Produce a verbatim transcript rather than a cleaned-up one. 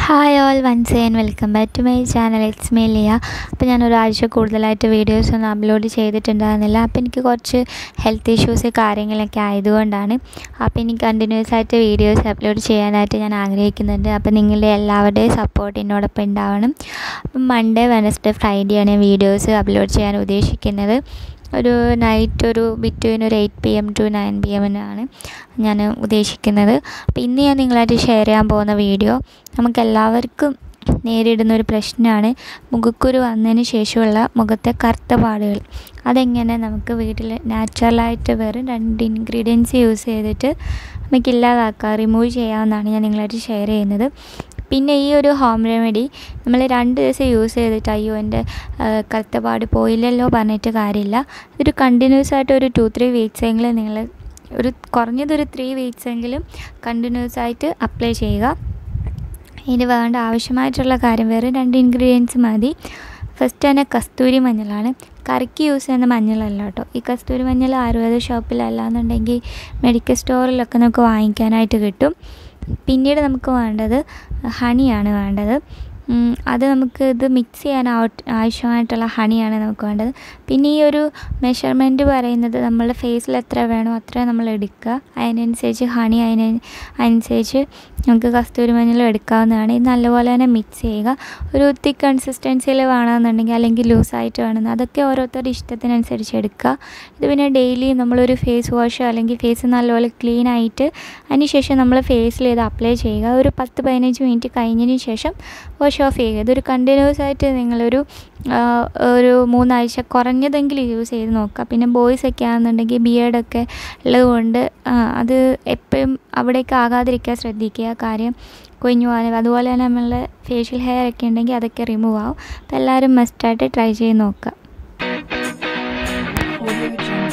Hi all once again welcome back to my channel. It's me Liya. അപ്പോൾ ഞാൻ ഒരാഴ്ച കൂടുതലായിട്ട് വീഡിയോസ് ഒന്നും അപ്ലോഡ് ചെയ്തിട്ടുണ്ടായിരുന്നില്ല. അപ്പോൾ എനിക്ക് കുറച്ച് ഹെൽത്ത് ഇഷ്യൂസ് കാര്യങ്ങളൊക്കെ ആയതുകൊണ്ടാണ്. അപ്പോൾ എനിക്ക് കണ്ടിന്യൂസ് ആയിട്ട് വീഡിയോസ് അപ്ലോഡ് ചെയ്യാനായിട്ട് ഞാൻ ആഗ്രഹിക്കുന്നുണ്ട്. അപ്പോൾ നിങ്ങളുടെ എല്ലാവരുടെയും സപ്പോർട്ട് എന്നോടൊപ്പം ഉണ്ടാവണം. അപ്പം മൺഡേ വെനസ്ഡേ ഫ്രൈഡേ ആണ് വീഡിയോസ് അപ്ലോഡ് ചെയ്യാൻ ഉദ്ദേശിക്കുന്നത്. ഒരു നൈറ്റ് ഒരു ബിറ്റ്വീൻ ഒരു eight P M to nine P എമ്മിനാണ് ഞാൻ ഉദ്ദേശിക്കുന്നത്. അപ്പോൾ ഇന്ന് ഞാൻ നിങ്ങളായിട്ട് ഷെയർ ചെയ്യാൻ പോകുന്ന വീഡിയോ നമുക്കെല്ലാവർക്കും നേരിടുന്ന ഒരു പ്രശ്നമാണ് മുഖക്കുരു വന്നതിന് ശേഷമുള്ള മുഖത്തെ കറുത്ത പാടുകൾ. അതെങ്ങനെ നമുക്ക് വീട്ടിൽ നാച്ചുറലായിട്ട് വെറും രണ്ട് ഇൻഗ്രീഡിയൻസ് യൂസ് ചെയ്തിട്ട് നമുക്ക് ഇല്ലാതാക്കാം, റിമൂവ് ചെയ്യാമെന്നാണ് ഞാൻ നിങ്ങളായിട്ട് ഷെയർ ചെയ്യുന്നത്. പിന്നെ ഈ ഒരു ഹോം റെമഡി നമ്മൾ രണ്ട് ദിവസം യൂസ് ചെയ്തിട്ട് അയ്യോ എൻ്റെ കറുത്ത പാട് പോയില്ലല്ലോ പറഞ്ഞിട്ട് കാര്യമില്ല. ഇതൊരു കണ്ടിന്യൂസ് ആയിട്ട് ഒരു ടു ത്രീ വീക്സ് എങ്കിലും നിങ്ങൾ ഒരു കുറഞ്ഞതൊരു ത്രീ വീക്സ് എങ്കിലും കണ്ടിന്യൂസ് ആയിട്ട് അപ്ലൈ ചെയ്യുക. ഇതിന് വേണ്ട ആവശ്യമായിട്ടുള്ള കാര്യം വേറെ രണ്ട് ഇൻഗ്രീഡിയൻസ് മതി. ഫസ്റ്റ് തന്നെ കസ്തൂരി മഞ്ഞളാണ്. കറിക്ക് യൂസ് ചെയ്യുന്ന മഞ്ഞളല്ല കേട്ടോ. ഈ കസ്തൂരി മഞ്ഞൾ ആയുർവേദ ഷോപ്പിലല്ലാന്നുണ്ടെങ്കിൽ മെഡിക്കൽ സ്റ്റോറിലൊക്കെ നമുക്ക് വാങ്ങിക്കാനായിട്ട് കിട്ടും. പിന്നീട് നമുക്ക് വേണ്ടത് ഹണിയാണ് വേണ്ടത്. അത് നമുക്ക് ഇത് മിക്സ് ചെയ്യാൻ ആവശ്യമായിട്ടുള്ള ഹണിയാണ് നമുക്ക് വേണ്ടത്. പിന്നെ ഈ ഒരു മെഷർമെൻറ്റ് പറയുന്നത് നമ്മളുടെ ഫേസിൽ എത്ര വേണോ അത്ര നമ്മൾ എടുക്കുക. അതിനനുസരിച്ച് ഹണി അതിന് അനുസരിച്ച് നമുക്ക് കസ്തൂരി മഞ്ഞൾ എടുക്കാവുന്നതാണ്. ഇത് നല്ലപോലെ തന്നെ മിക്സ് ചെയ്യുക. ഒരു തിക്ക് കൺസിസ്റ്റൻസിയിൽ വേണമെന്നുണ്ടെങ്കിൽ അല്ലെങ്കിൽ ലൂസായിട്ട് വേണമെന്ന് അതൊക്കെ ഓരോരുത്തരുടെ ഇഷ്ടത്തിനനുസരിച്ച് എടുക്കുക. ഇത് പിന്നെ ഡെയിലി നമ്മളൊരു ഫേസ് വാഷ് അല്ലെങ്കിൽ ഫേസ് നല്ലപോലെ ക്ലീൻ ആയിട്ട് അതിന് ശേഷം നമ്മൾ ഫേസിൽ ഇത് അപ്ലൈ ചെയ്യുക. ഒരു പത്ത് പതിനഞ്ച് മിനിറ്റ് കഴിഞ്ഞതിന് ശേഷം വാഷ് ഓഫ് ചെയ്യുക. ഇതൊരു കണ്ടിന്യൂസ് ആയിട്ട് നിങ്ങളൊരു ഒരു മൂന്നാഴ്ച കുറഞ്ഞതെങ്കിലും യൂസ് ചെയ്ത് നോക്കുക. പിന്നെ ബോയ്സ് ഒക്കെ ആണെന്നുണ്ടെങ്കിൽ ബിയേർഡൊക്കെ ഉള്ളതുകൊണ്ട് അത് എപ്പോഴും അവിടേക്ക് ആകാതിരിക്കാൻ ശ്രദ്ധിക്കുക. കാര്യം കൊഴിഞ്ഞു പോകാനും അതുപോലെ തന്നെ നമ്മളുടെ ഫേഷ്യൽ ഹെയർ ഒക്കെ ഉണ്ടെങ്കിൽ അതൊക്കെ റിമൂവ് ആവും. അപ്പോൾ എല്ലാവരും മസ്റ്റായിട്ട് ട്രൈ ചെയ്ത് നോക്കുക.